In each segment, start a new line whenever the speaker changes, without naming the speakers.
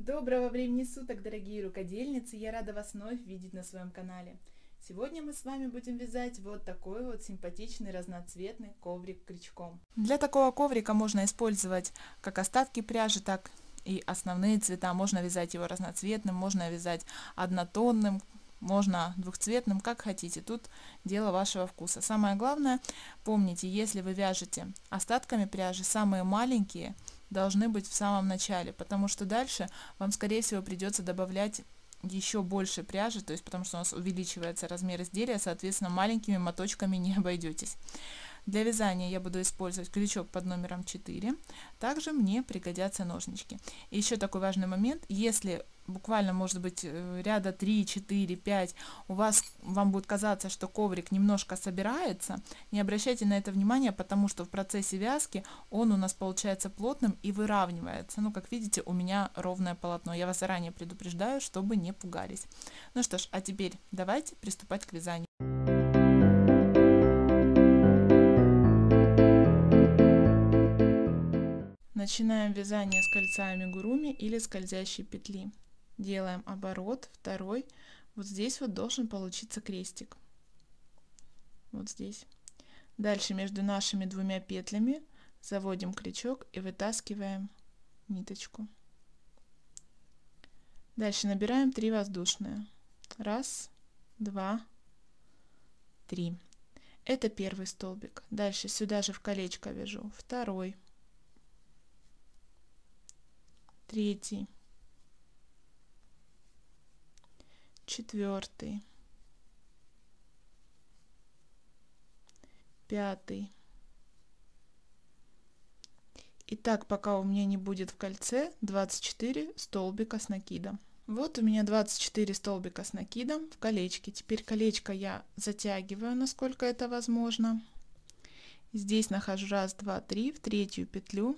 Доброго времени суток, дорогие рукодельницы! Я рада вас вновь видеть на своем канале. Сегодня мы с вами будем вязать вот такой вот симпатичный разноцветный коврик крючком. Для такого коврика можно использовать как остатки пряжи, так и основные цвета. Можно вязать его разноцветным, можно вязать однотонным, можно двухцветным, как хотите. Тут дело вашего вкуса. Самое главное, помните, если вы вяжете остатками пряжи, самые маленькие должны быть в самом начале, потому что дальше вам, скорее всего, придется добавлять еще больше пряжи, то есть потому что у нас увеличивается размер изделия, соответственно, маленькими моточками не обойдетесь. Для вязания я буду использовать крючок под номером 4. Также мне пригодятся ножнички. И еще такой важный момент. Если буквально, может быть, ряда 3, 4, 5 вам будет казаться, что коврик немножко собирается, не обращайте на это внимания, потому что в процессе вязки он у нас получается плотным и выравнивается. Ну, как видите, у меня ровное полотно. Я вас заранее предупреждаю, чтобы не пугались. Ну что ж, а теперь давайте приступать к вязанию. Начинаем вязание с кольца амигуруми или скользящей петли. Делаем оборот, второй. Вот здесь вот должен получиться крестик. Вот здесь. Дальше между нашими двумя петлями заводим крючок и вытаскиваем ниточку. Дальше набираем 3 воздушные. 1, 2, 3. Это первый столбик. Дальше сюда же в колечко вяжу второй, третий, четвертый, пятый. И так, пока у меня не будет в кольце 24 столбика с накидом. Вот у меня 24 столбика с накидом в колечке. Теперь колечко я затягиваю, насколько это возможно. Здесь нахожу 1, 2, 3 в третью петлю.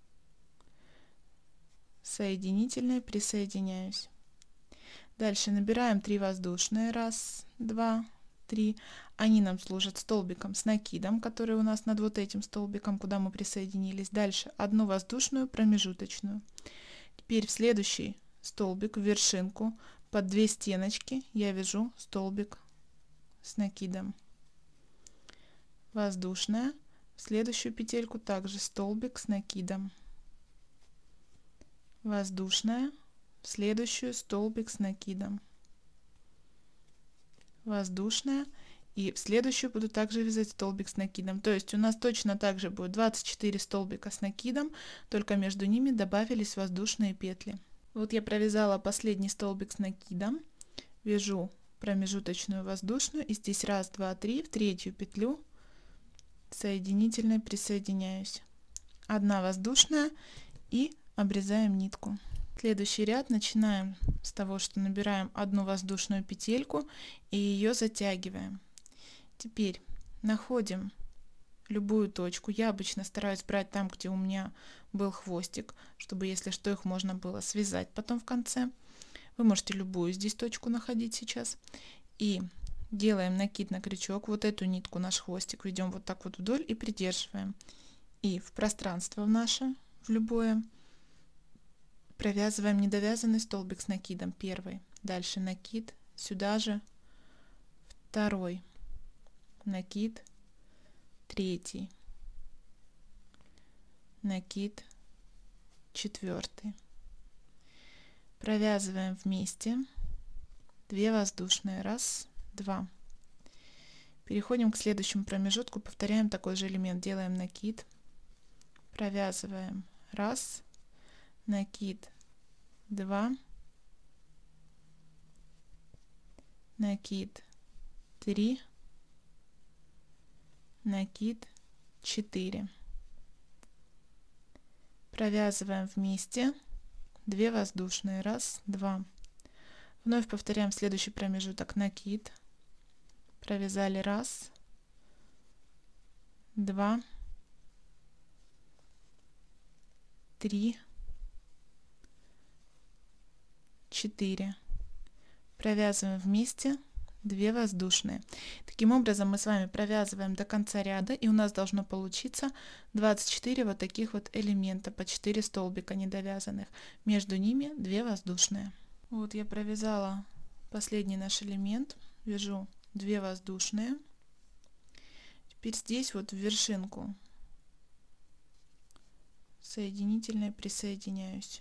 Соединительной присоединяюсь. Дальше набираем 3 воздушные. 1, 2, 3. Они нам служат столбиком с накидом, который у нас над вот этим столбиком, куда мы присоединились. Дальше одну воздушную промежуточную. Теперь в следующий столбик, в вершинку, под 2 стеночки я вяжу столбик с накидом. Воздушная. В следующую петельку также столбик с накидом. Воздушная. В следующую столбик с накидом. Воздушная. И в следующую буду также вязать столбик с накидом. То есть у нас точно так же будет 24 столбика с накидом, только между ними добавились воздушные петли. Вот я провязала последний столбик с накидом, вяжу промежуточную воздушную, и здесь 1, 2, 3 в третью петлю соединительной присоединяюсь. Одна воздушная и обрезаем нитку. Следующий ряд начинаем с того, что набираем одну воздушную петельку и ее затягиваем. Теперь находим любую точку. Я обычно стараюсь брать там, где у меня был хвостик, чтобы, если что, их можно было связать потом в конце. Вы можете любую здесь точку находить сейчас. И делаем накид на крючок. Вот эту нитку, наш хвостик, ведем вот так вот вдоль и придерживаем. И в пространство в наше, в любое, провязываем недовязанный столбик с накидом. Первый. Дальше накид. Сюда же второй. Накид. Третий. Накид. Четвертый. Провязываем вместе 2 воздушные. 1, 2. Переходим к следующему промежутку, повторяем такой же элемент. Делаем накид, провязываем 1, накид, 2, накид, 3, накид, 4. Провязываем вместе 2 воздушные. 1, 2. Вновь повторяем следующий промежуток. Накид, провязали 1, 2, 3, 4. Провязываем вместе 2 воздушные. Таким образом мы с вами провязываем до конца ряда, и у нас должно получиться 24 вот таких вот элемента, по 4 столбика недовязанных. Между ними 2 воздушные. Вот я провязала последний наш элемент, вяжу 2 воздушные. Теперь здесь вот в вершинку соединительной присоединяюсь.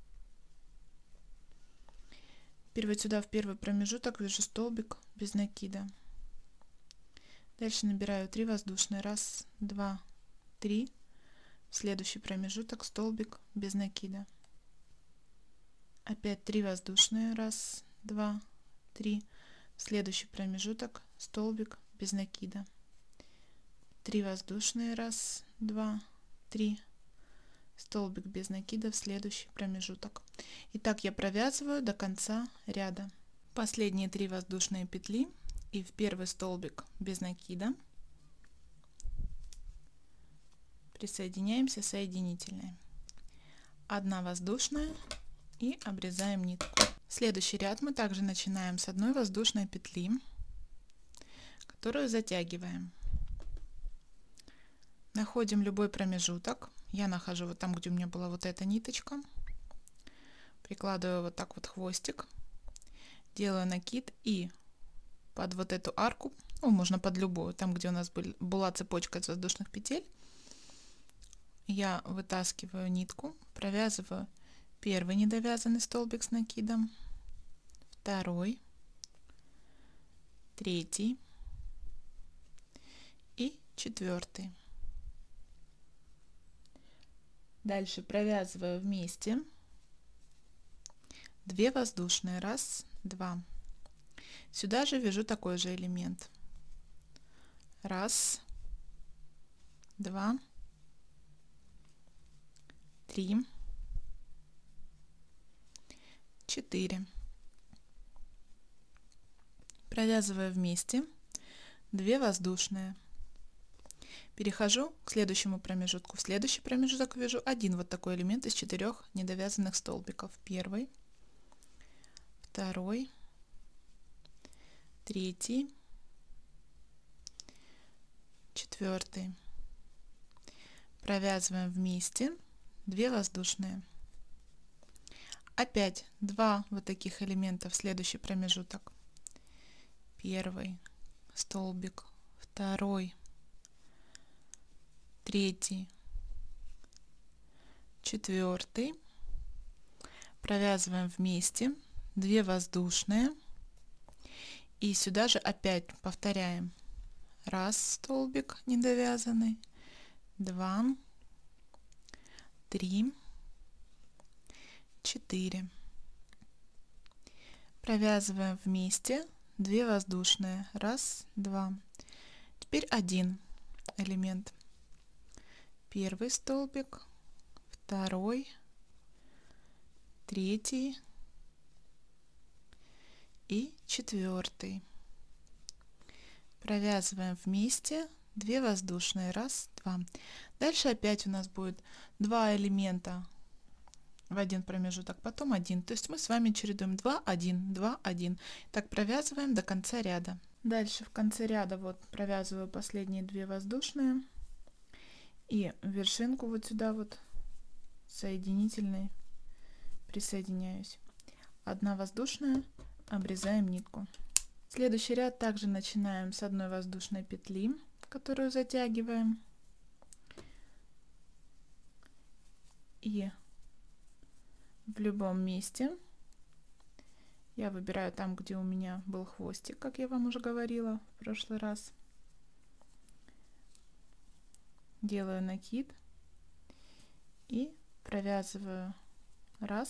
Теперь вот сюда в первый промежуток вяжу столбик без накида. Дальше набираю 3 воздушные. 1, 2, 3. В следующий промежуток столбик без накида. Опять 3 воздушные. 1, 2, 3. В следующий промежуток столбик без накида. 3 воздушные. 1, 2, 3. Столбик без накида в следующий промежуток. И так я провязываю до конца ряда. Последние 3 воздушные петли и в первый столбик без накида присоединяемся соединительной. 1 воздушная и обрезаем нитку. Следующий ряд мы также начинаем с 1 воздушной петли, которую затягиваем. Находим любой промежуток. Я нахожу вот там, где у меня была вот эта ниточка. Прикладываю вот так вот хвостик. Делаю накид и под вот эту арку, ну, можно под любую, там, где у нас была цепочка из воздушных петель, я вытаскиваю нитку, провязываю первый недовязанный столбик с накидом, второй, третий и четвертый. Дальше провязываю вместе 2 воздушные. 1, 2. Сюда же вяжу такой же элемент. 1, 2, 3, 4. Провязываю вместе 2 воздушные. Перехожу к следующему промежутку. В следующий промежуток вяжу один вот такой элемент из 4 недовязанных столбиков. Первый, второй, третий, четвертый. Провязываем вместе 2 воздушные. Опять 2 вот таких элемента в следующий промежуток. Первый столбик, второй, третий, четвертый. Провязываем вместе 2 воздушные. И сюда же опять повторяем. 1 столбик недовязанный, 2, 3, 4. Провязываем вместе 2 воздушные. 1, 2. Теперь один элемент. Первый столбик, второй, третий и четвертый. Провязываем вместе 2 воздушные. 1, 2. Дальше опять у нас будет 2 элемента в один промежуток, потом один. То есть мы с вами чередуем 2, 1, 2, 1. Так провязываем до конца ряда. Дальше в конце ряда вот провязываю последние 2 воздушные. И в вершинку вот сюда вот соединительной присоединяюсь. 1 воздушная, обрезаем нитку. Следующий ряд также начинаем с 1 воздушной петли, которую затягиваем. И в любом месте я выбираю там, где у меня был хвостик, как я вам уже говорила в прошлый раз. Делаю накид и провязываю 1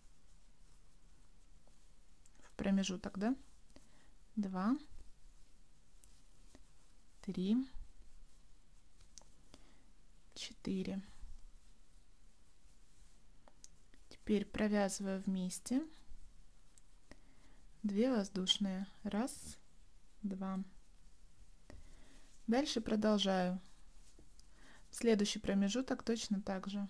в промежуток, да, 2, 3, 4. Теперь провязываю вместе 2 воздушные. 1, 2. Дальше продолжаю. Следующий промежуток точно так же.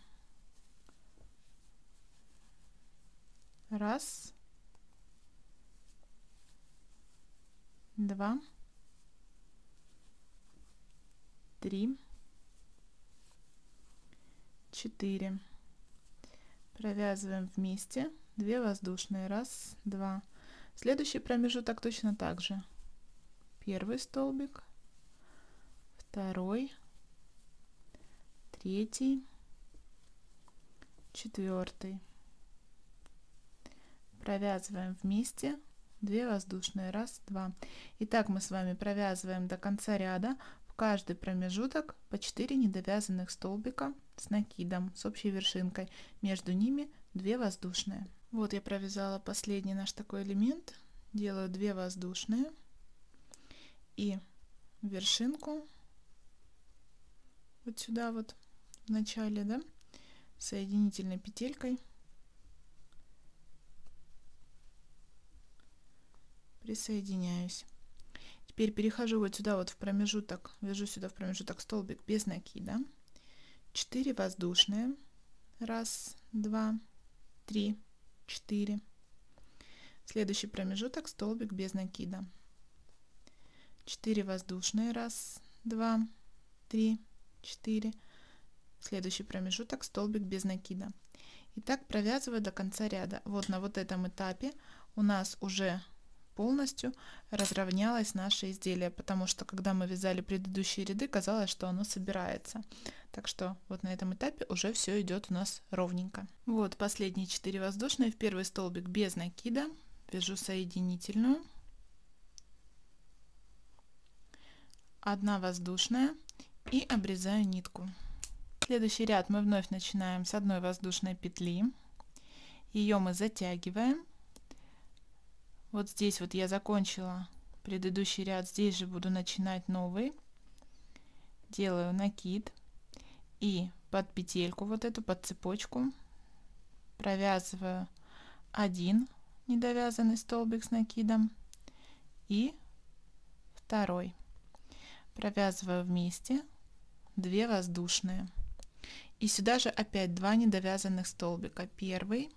1, 2, 3, 4. Провязываем вместе 2 воздушные, 1, 2. Следующий промежуток точно так же. Первый столбик, второй, третий, четвертый. Провязываем вместе 2 воздушные, 1, 2. Итак, мы с вами провязываем до конца ряда в каждый промежуток по 4 недовязанных столбика с накидом, с общей вершинкой. Между ними 2 воздушные. Вот я провязала последний наш такой элемент. Делаю 2 воздушные и вершинку вот сюда вот в начале, да, соединительной петелькой присоединяюсь. Теперь перехожу вот сюда вот в промежуток, вяжу сюда в промежуток столбик без накида. 4 воздушные, 1, 2, 3, 4. Следующий промежуток столбик без накида. 4 воздушные, 1, 2, 3, 4. Следующий промежуток столбик без накида. И так провязываю до конца ряда. Вот на вот этом этапе у нас уже полностью разровнялось наше изделие, потому что когда мы вязали предыдущие ряды, казалось, что оно собирается. Так что вот на этом этапе уже все идет у нас ровненько. Вот последние 4 воздушные в первый столбик без накида, вяжу соединительную, 1 воздушная и обрезаю нитку. Следующий ряд мы вновь начинаем с 1 воздушной петли, ее мы затягиваем. Вот здесь вот я закончила предыдущий ряд, здесь же буду начинать новый. Делаю накид и под петельку вот эту, под цепочку провязываю 1 недовязанный столбик с накидом и второй. Провязываю вместе 2 воздушные. И сюда же опять 2 недовязанных столбика. Первый,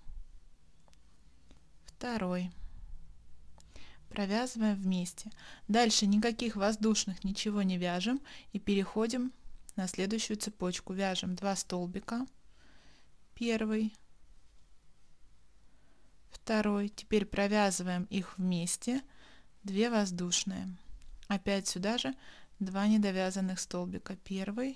второй. Провязываем вместе. Дальше никаких воздушных ничего не вяжем и переходим на следующую цепочку. Вяжем 2 столбика. Первый, второй. Теперь провязываем их вместе. 2 воздушные. Опять сюда же 2 недовязанных столбика. Первый,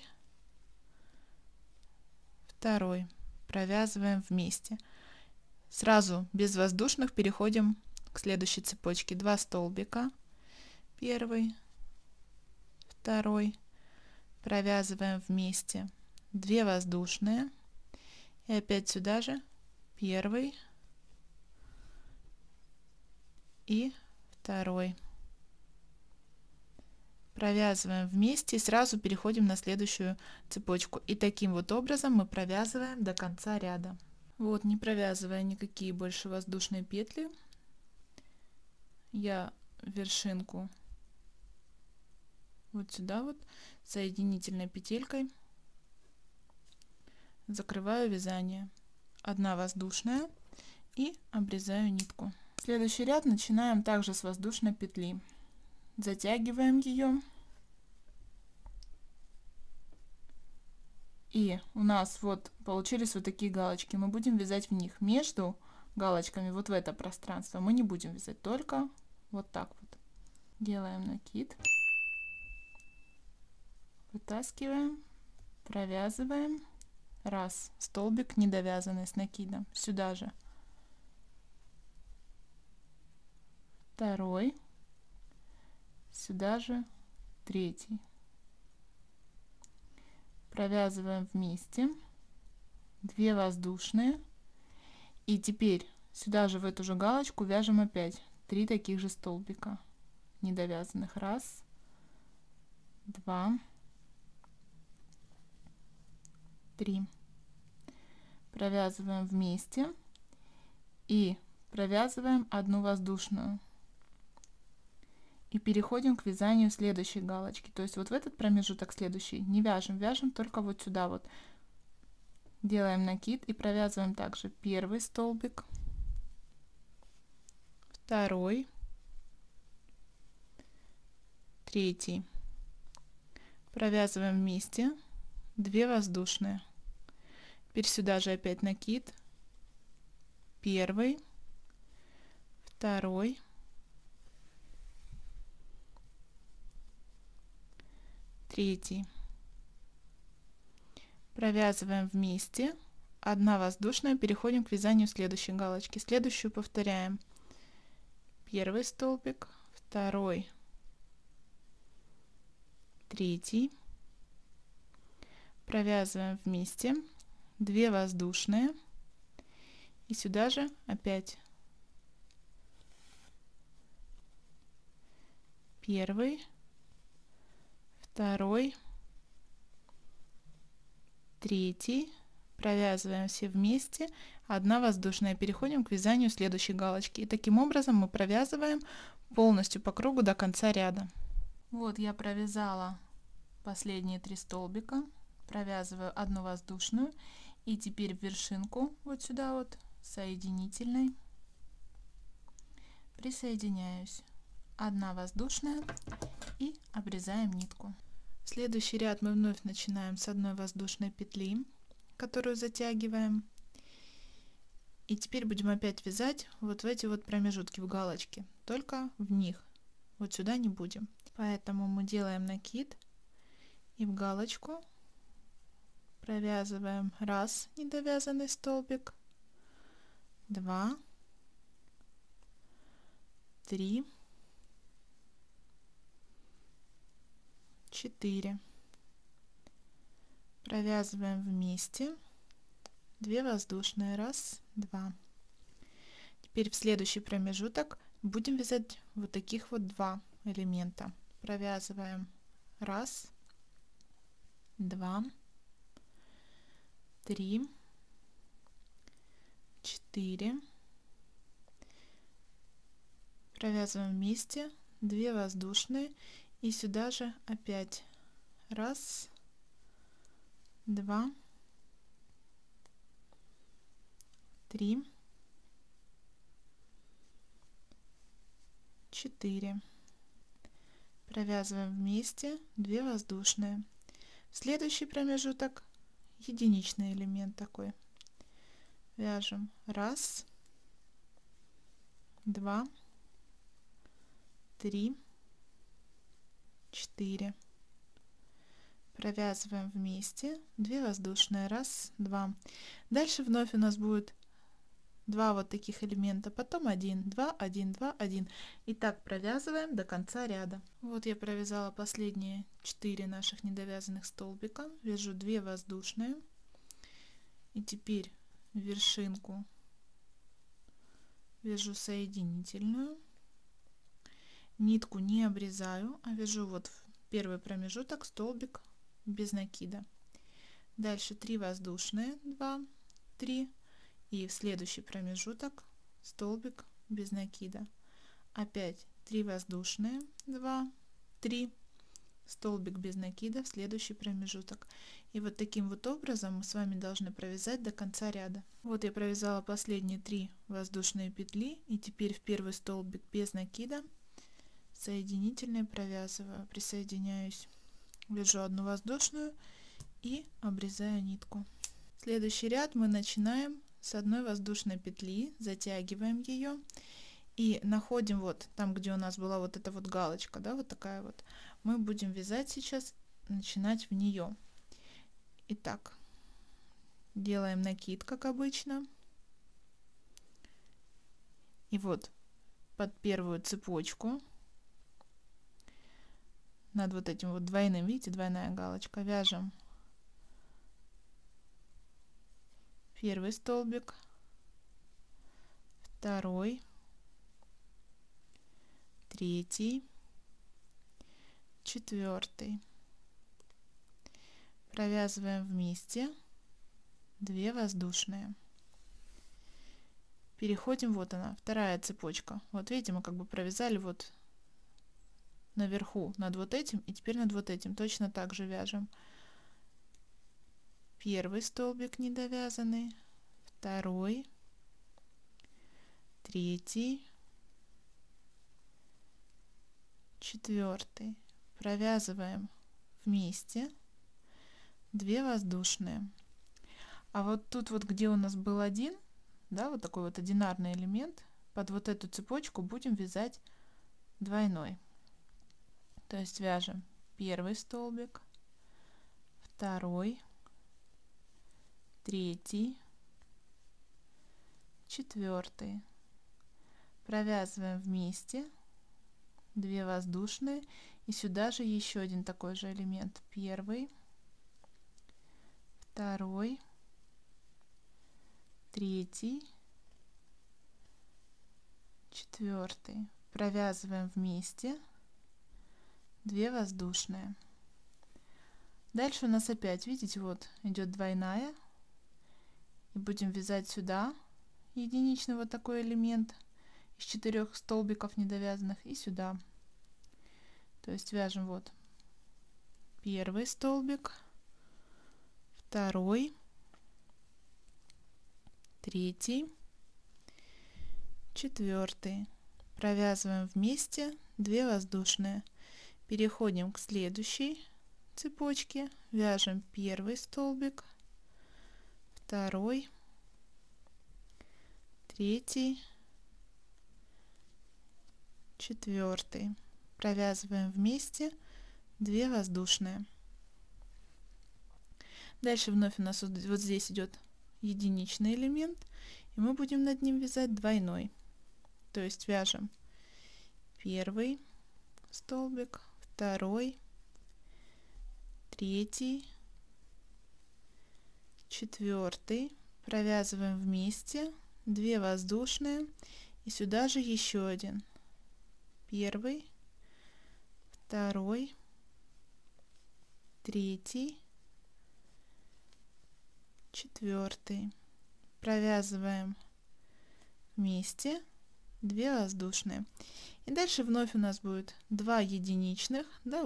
второй. Провязываем вместе. Сразу без воздушных переходим к следующей цепочке. 2 столбика. Первый, второй. Провязываем вместе 2 воздушные. И опять сюда же первый и второй. Провязываем вместе и сразу переходим на следующую цепочку. И таким вот образом мы провязываем до конца ряда. Вот, не провязывая никакие больше воздушные петли, я вершинку вот сюда вот соединительной петелькой закрываю вязание. 1 воздушная и обрезаю нитку. Следующий ряд начинаем также с воздушной петли. Затягиваем ее. И у нас вот получились вот такие галочки. Мы будем вязать в них. Между галочками вот в это пространство мы не будем вязать, только вот так вот. Делаем накид. Вытаскиваем, провязываем. 1 столбик недовязанный с накидом. Сюда же. 2. Сюда же 3. Провязываем вместе 2 воздушные. И теперь сюда же в эту же галочку вяжем опять 3 таких же столбика недовязанных. 1, 2, 3. Провязываем вместе и провязываем 1 воздушную. И переходим к вязанию следующей галочки. То есть вот в этот промежуток следующий не вяжем, вяжем только вот сюда вот. Делаем накид и провязываем также 1 столбик, 2, третий. Провязываем вместе 2 воздушные. Теперь сюда же опять накид. Первый, второй, третий. Провязываем вместе 1 воздушная, переходим к вязанию следующей галочки. Следующую повторяем. Первый столбик, второй, третий. Провязываем вместе 2 воздушные и сюда же опять первый, второй, третий. Провязываем все вместе 1 воздушная, переходим к вязанию следующей галочки. И таким образом мы провязываем полностью по кругу до конца ряда. Вот я провязала последние 3 столбика, провязываю 1 воздушную и теперь в вершинку вот сюда вот соединительной присоединяюсь. 1 воздушная и обрезаем нитку. Следующий ряд мы вновь начинаем с 1 воздушной петли, которую затягиваем. И теперь будем опять вязать вот в эти вот промежутки в галочке, только в них. Вот сюда не будем. Поэтому мы делаем накид и в галочку провязываем 1 недовязанный столбик, 2, 3, 4. Провязываем вместе 2 воздушные, 1, 2. Теперь в следующий промежуток будем вязать вот таких вот 2 элемента. Провязываем 1, 2, 3, 4. Провязываем вместе 2 воздушные и сюда же опять 1, 2, 3, 4. Провязываем вместе 2 воздушные. В следующий промежуток единичный элемент такой. Вяжем 1, 2, 3, 4. Провязываем вместе 2 воздушные, 1, 2. Дальше вновь у нас будет 2 вот таких элемента, потом 1, 2, 1, 2, 1. И так провязываем до конца ряда. Вот я провязала последние 4 наших недовязанных столбика. Вяжу 2 воздушные. И теперь в вершинку вяжу соединительную. Нитку не обрезаю, а вяжу вот в первый промежуток столбик без накида. Дальше 3 воздушные, 2, 3. И в следующий промежуток столбик без накида. Опять 3 воздушные, 2, 3. Столбик без накида в следующий промежуток. И вот таким вот образом мы с вами должны провязать до конца ряда. Вот я провязала последние 3 воздушные петли. И теперь в первый столбик без накида соединительной провязываю, присоединяюсь, вяжу 1 воздушную и обрезаю нитку. Следующий ряд мы начинаем с 1 воздушной петли, затягиваем ее и находим вот там, где у нас была вот эта вот галочка, да, вот такая вот, мы будем вязать сейчас, начинать в нее. Итак, делаем накид, как обычно, и вот под первую цепочку над вот этим вот двойным, видите, двойная галочка, вяжем первый столбик, второй, третий, четвертый. Провязываем вместе 2 воздушные. Переходим, вот она, вторая цепочка. Вот видите, мы как бы провязали вот наверху над вот этим, и теперь над вот этим точно так же вяжем. Первый столбик недовязанный, второй, третий, четвертый. провязываем вместе 2 воздушные. А вот тут вот, где у нас был один, да, вот такой вот одинарный элемент, под вот эту цепочку будем вязать двойной. То есть вяжем первый столбик, второй, третий, четвертый. Провязываем вместе 2 воздушные, и сюда же еще один такой же элемент. Первый, второй, третий, четвертый. Провязываем вместе 2 воздушные. Дальше у нас опять, видите, вот идет двойная, и будем вязать сюда единичный вот такой элемент из 4 столбиков недовязанных, и сюда. То есть вяжем вот первый столбик, второй, третий, четвертый. Провязываем вместе 2 воздушные. Переходим к следующей цепочке, вяжем первый столбик, второй, третий, четвертый. Провязываем вместе 2 воздушные. Дальше вновь у нас вот здесь идет единичный элемент, и мы будем над ним вязать двойной. То есть вяжем первый столбик, второй, третий, четвертый. Провязываем вместе 2 воздушные, и сюда же еще один. Первый, второй, третий, четвертый. Провязываем вместе 2 воздушные. И дальше вновь у нас будет 2 единичных, да,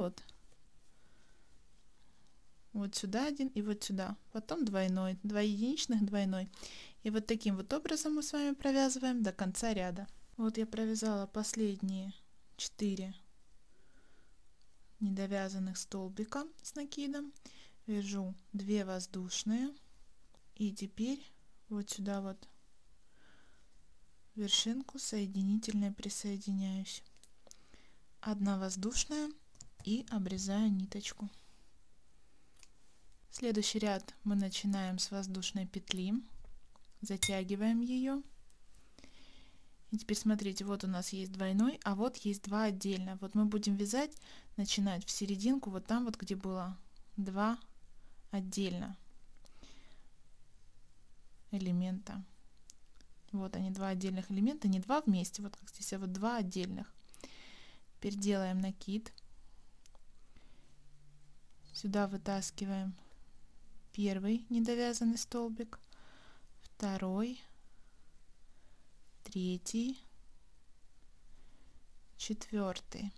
вот сюда один и вот сюда, потом двойной, 2 единичных, двойной. И вот таким вот образом мы с вами провязываем до конца ряда. Вот я провязала последние 4 недовязанных столбика с накидом, вяжу 2 воздушные, и теперь вот сюда вот вершинку соединительной присоединяюсь, 1 воздушная, и обрезаю ниточку. Следующий ряд мы начинаем с воздушной петли, затягиваем ее. И теперь смотрите, вот у нас есть двойной, а вот есть 2 отдельно. Вот мы будем вязать, начинать в серединку, вот там вот, где было 2 отдельно элемента. Вот они, 2 отдельных элемента, не 2 вместе, вот как здесь, а вот 2 отдельных. Теперь делаем накид. Сюда вытаскиваем первый недовязанный столбик, второй, третий, четвертый.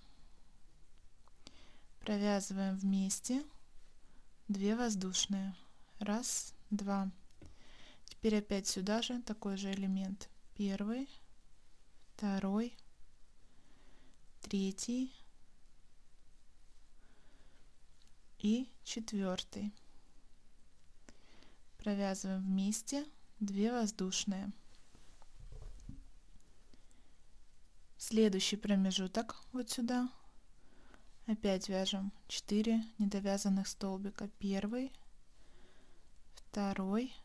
Провязываем вместе 2 воздушные. 1, 2. Теперь опять сюда же такой же элемент. Первый, второй, третий и четвертый. Провязываем вместе 2 воздушные. Следующий промежуток вот сюда. Опять вяжем 4 недовязанных столбика. Первый, второй,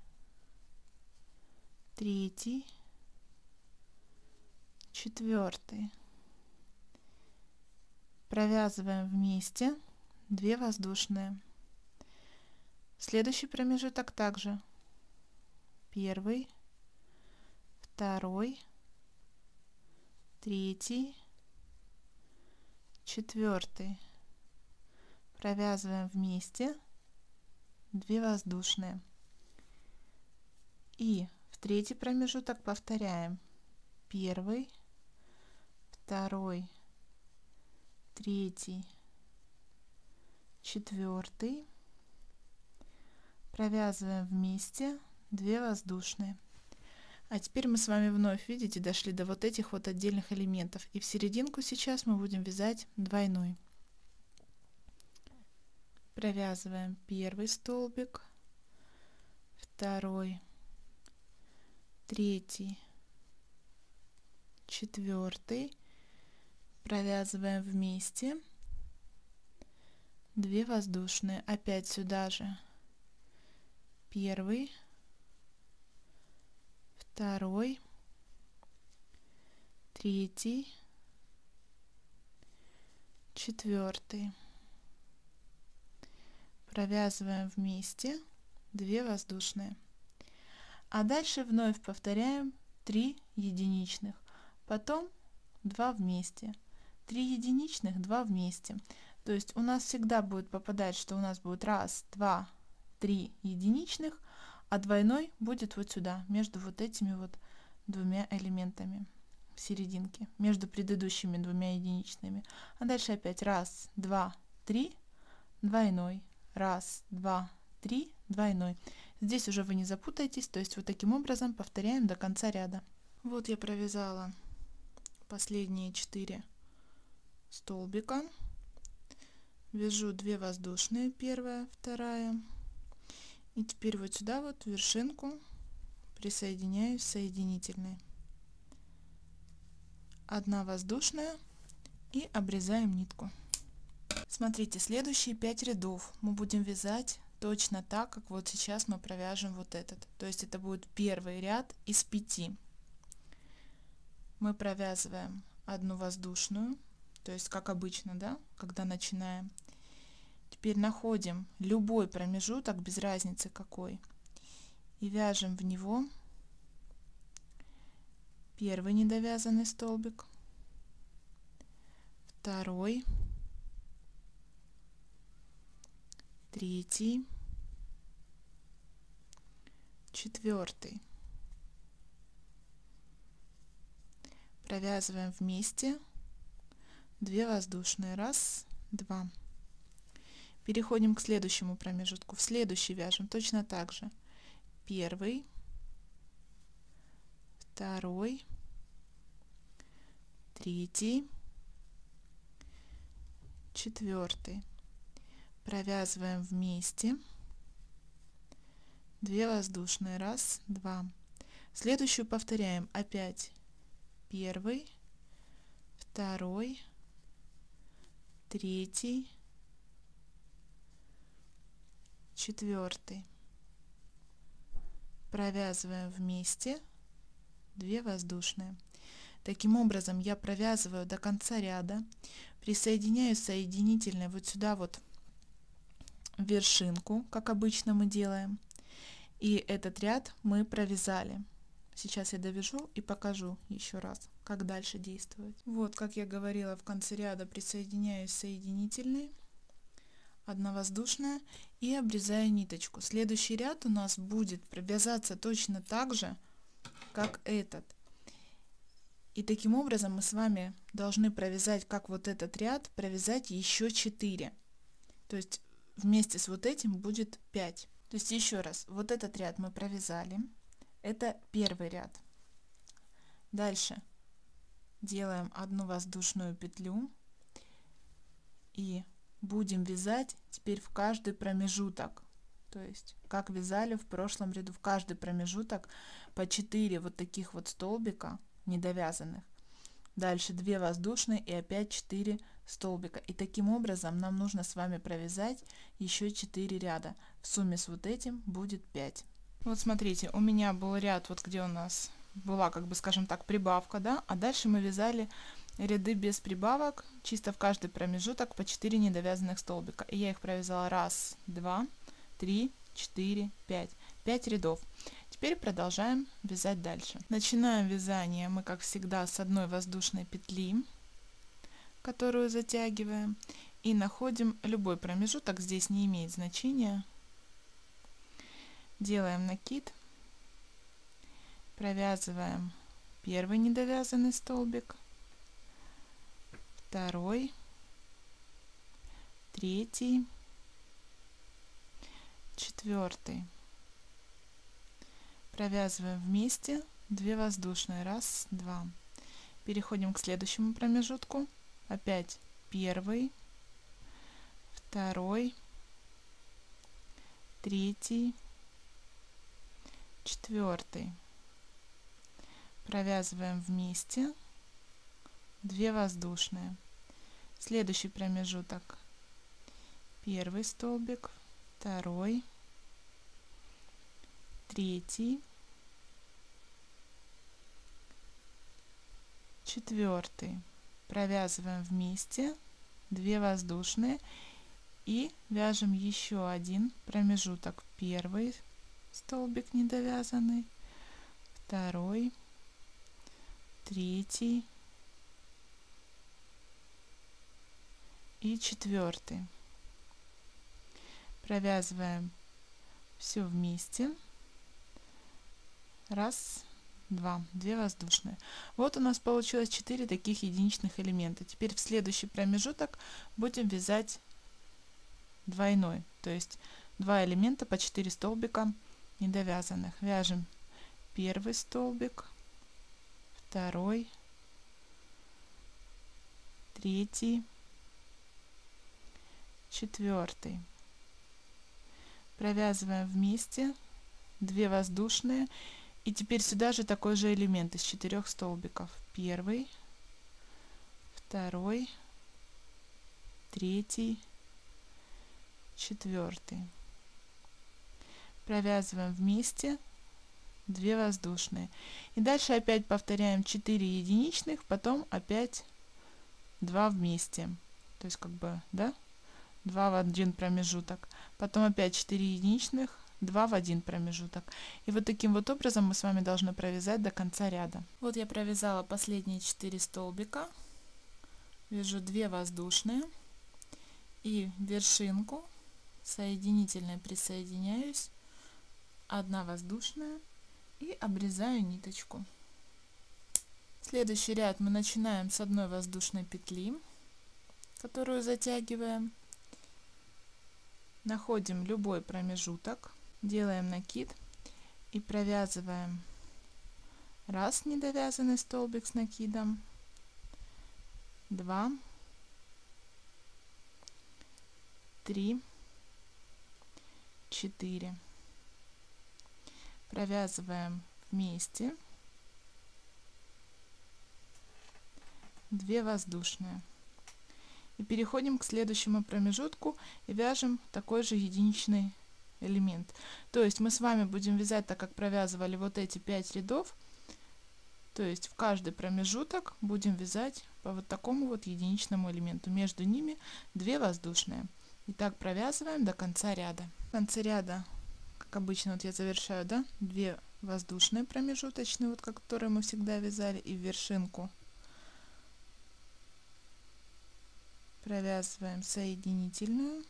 третий, четвертый. Провязываем вместе 2 воздушные. Следующий промежуток также первый, второй, третий, четвертый. Провязываем вместе 2 воздушные. И в третий промежуток повторяем первый, второй, третий, четвертый. Провязываем вместе 2 воздушные. А теперь мы с вами вновь, видите, дошли до вот этих вот отдельных элементов. И в серединку сейчас мы будем вязать двойной. Провязываем первый столбик, второй, третий, четвертый, провязываем вместе 2 воздушные, опять сюда же первый, второй, третий, четвертый, провязываем вместе 2 воздушные, а дальше вновь повторяем 3 единичных, потом 2 вместе, 3 единичных, 2 вместе. То есть у нас всегда будет попадать, что у нас будет 1, 2, 3 единичных, а двойной будет вот сюда, между вот этими вот двумя элементами в серединке, между предыдущими двумя единичными. А дальше опять 1, 2, 3, двойной, 1, 2, 3, двойной. Здесь уже вы не запутаетесь, то есть вот таким образом повторяем до конца ряда. Вот я провязала последние 4 столбика, вяжу 2 воздушные, первая, вторая, и теперь вот сюда вот в вершинку присоединяюсь соединительной, 1 воздушная, и обрезаем нитку. Смотрите, следующие 5 рядов мы будем вязать точно так, как вот сейчас мы провяжем вот этот, то есть это будет первый ряд из 5. Мы провязываем 1 воздушную, то есть как обычно, да, когда начинаем. Теперь находим любой промежуток, без разницы какой, и вяжем в него первый недовязанный столбик, второй, третий, четвертый. Провязываем вместе 2 воздушные, 1, 2. Переходим к следующему промежутку, в следующий вяжем точно так же. Первый, второй, третий, четвертый. Провязываем вместе 2 воздушные, 1, 2. Следующую повторяем опять первый, второй, третий, четвертый. Провязываем вместе 2 воздушные. Таким образом я провязываю до конца ряда, присоединяю соединительной вот сюда вот в вершинку, как обычно мы делаем, и этот ряд мы провязали. Сейчас я довяжу и покажу еще раз, как дальше действовать. Вот, как я говорила, в конце ряда присоединяюсь соединительной, 1 воздушная, и обрезаю ниточку. Следующий ряд у нас будет провязаться точно так же, как этот. И таким образом мы с вами должны провязать, как вот этот ряд, провязать еще 4. То есть вместе с вот этим будет 5. То есть еще раз, вот этот ряд мы провязали. Это первый ряд. Дальше делаем 1 воздушную петлю и будем вязать теперь в каждый промежуток. То есть как вязали в прошлом ряду, в каждый промежуток по 4 вот таких вот столбика недовязанных. Дальше 2 воздушные и опять 4 столбика. И таким образом нам нужно с вами провязать еще 4 ряда. В сумме с вот этим будет 5. Вот смотрите, у меня был ряд, вот где у нас была, как бы скажем так, прибавка, да, а дальше мы вязали ряды без прибавок, чисто в каждый промежуток по 4 недовязанных столбика. И я их провязала 1, 2, 3, 4, 5. 5 рядов. Теперь продолжаем вязать дальше. Начинаем вязание мы, как всегда, с 1 воздушной петли, которую затягиваем, и находим любой промежуток, здесь не имеет значения. Делаем накид, провязываем первый недовязанный столбик, второй, третий, четвертый. Провязываем вместе 2 воздушные, 1, 2. Переходим к следующему промежутку, опять первый, второй, третий, четвертый. Провязываем вместе 2 воздушные. Следующий промежуток: первый столбик, второй, третий, четвертый. Провязываем вместе 2 воздушные и вяжем еще один промежуток: первый столбик недовязанный, второй, третий и четвертый. Провязываем все вместе. Раз, два, 2 воздушные. Вот у нас получилось 4 таких единичных элемента. Теперь в следующий промежуток будем вязать двойной, то есть 2 элемента по 4 столбика недовязанных. Вяжем первый столбик, второй, третий, четвертый. Провязываем вместе 2 воздушные, и теперь сюда же такой же элемент из 4 столбиков: первый, второй, третий, четвертый. Провязываем вместе 2 воздушные, и дальше опять повторяем 4 единичных, потом опять 2 вместе, то есть как бы, да, 2 в один промежуток, потом опять 4 единичных, 2 в один промежуток. И вот таким вот образом мы с вами должны провязать до конца ряда. Вот я провязала последние 4 столбика, вяжу 2 воздушные и вершинку соединительной присоединяюсь, 1 воздушная, и обрезаю ниточку. Следующий ряд мы начинаем с 1 воздушной петли, которую затягиваем. Находим любой промежуток, делаем накид и провязываем раз недовязанный столбик с накидом, 2, 3, 4. Провязываем вместе 2 воздушные. И переходим к следующему промежутку и вяжем такой же единичный элемент. То есть мы с вами будем вязать так, как провязывали вот эти 5 рядов. То есть в каждый промежуток будем вязать по вот такому вот единичному элементу. Между ними 2 воздушные. И так провязываем до конца ряда. В конце ряда, как обычно, вот я завершаю, да, 2 воздушные промежуточные, вот которые мы всегда вязали, и в вершинку провязываем соединительную.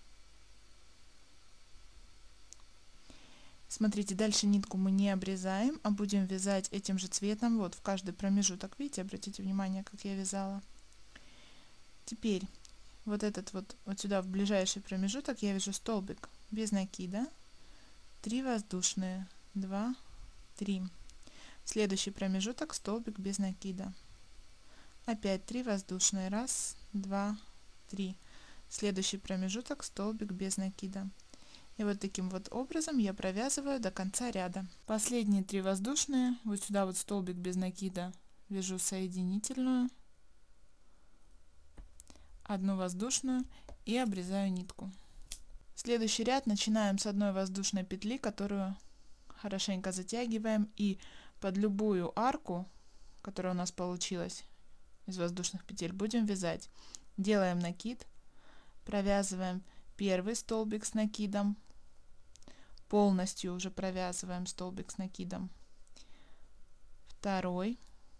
Смотрите, дальше нитку мы не обрезаем, а будем вязать этим же цветом вот в каждый промежуток. Видите, обратите внимание, как я вязала. Теперь вот этот вот сюда в ближайший промежуток я вяжу столбик без накида, 3 воздушные, 2, 3. Следующий промежуток столбик без накида, опять 3 воздушные, 1, 2, 3. Следующий промежуток столбик без накида. И вот таким вот образом я провязываю до конца ряда. Последние 3 воздушные, вот сюда вот столбик без накида, вяжу соединительную, 1 воздушную и обрезаю нитку. Следующий ряд начинаем с 1 воздушной петли, которую хорошенько затягиваем, и под любую арку, которая у нас получилась из воздушных петель, будем вязать. Делаем накид, провязываем первый столбик с накидом, полностью уже провязываем столбик с накидом, второй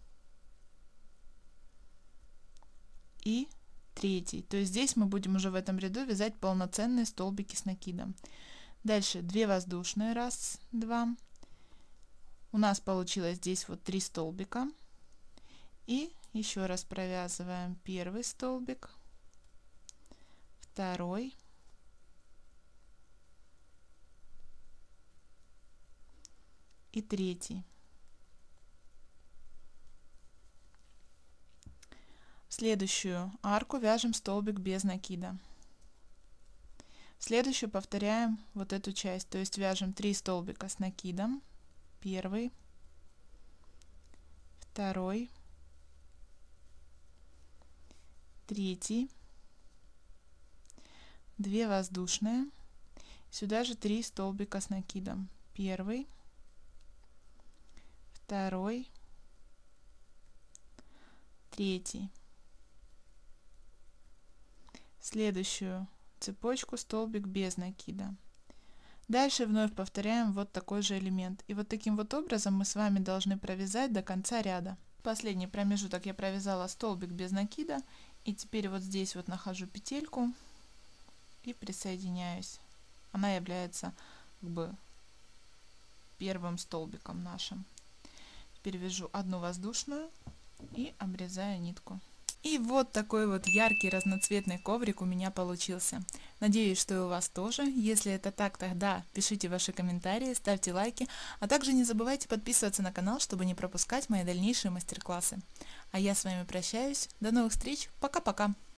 и третий. То есть здесь мы будем уже в этом ряду вязать полноценные столбики с накидом. Дальше 2 воздушные, 1, 2. У нас получилось здесь вот 3 столбика. И еще раз провязываем первый столбик, второй, и третий. В следующую арку вяжем столбик без накида. В Следующую повторяем вот эту часть, то есть вяжем 3 столбика с накидом. Первый, второй, третий, 2 воздушные, сюда же 3 столбика с накидом. Первый, второй, третий. Следующую цепочку столбик без накида. Дальше вновь повторяем вот такой же элемент. И вот таким вот образом мы с вами должны провязать до конца ряда. Последний промежуток я провязала столбик без накида. И теперь вот здесь вот нахожу петельку и присоединяюсь. Она является как бы первым столбиком нашим. Теперь вяжу одну воздушную и обрезаю нитку. И вот такой вот яркий разноцветный коврик у меня получился. Надеюсь, что и у вас тоже. Если это так, тогда пишите ваши комментарии, ставьте лайки, а также не забывайте подписываться на канал, чтобы не пропускать мои дальнейшие мастер-классы. А я с вами прощаюсь. До новых встреч. Пока-пока.